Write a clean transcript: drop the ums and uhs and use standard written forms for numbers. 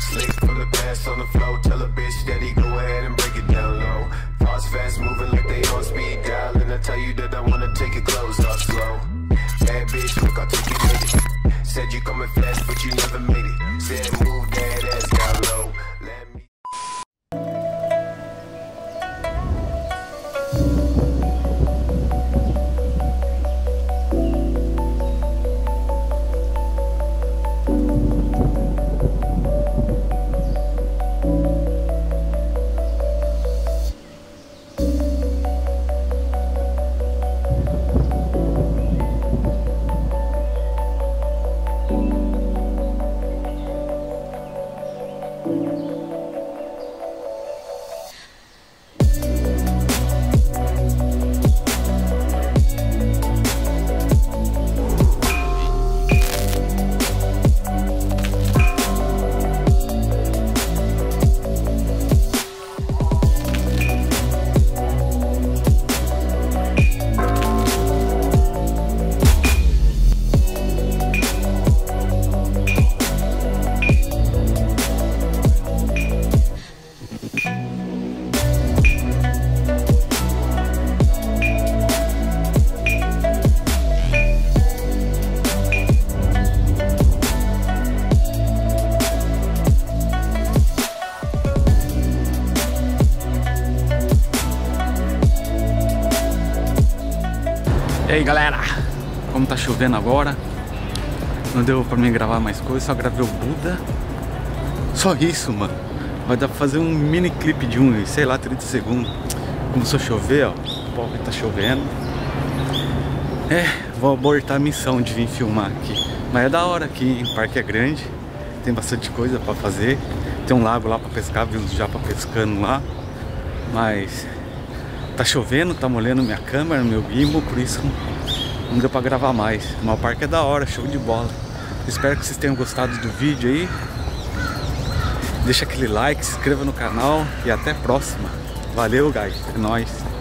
Slick for the pass on the flow. Tell a bitch that he go ahead and break it down low. Fast moving like they on speed dial. And I tell you that I wanna take your clothes off slow. Bad bitch, look, I'll take you with it. Said you coming fast, but you never made it. Said move that ass down low. Let me. E aí galera, como tá chovendo agora, não deu pra mim gravar mais coisa, só gravei o Buda. Só isso, mano. Vai dar pra fazer um mini clipe de sei lá, 30 segundos. Começou a chover, ó, o pau tá chovendo. Vou abortar a missão de vir filmar aqui. Mas é da hora aqui, o parque é grande, tem bastante coisa pra fazer. Tem um lago lá pra pescar, vi uns japa pescando lá. Mas tá chovendo, tá molhando minha câmera, meu gimbal, por isso não deu pra gravar mais. Mas o parque é da hora, show de bola. Espero que vocês tenham gostado do vídeo aí. Deixa aquele like, se inscreva no canal e até a próxima. Valeu, guys, é nóis.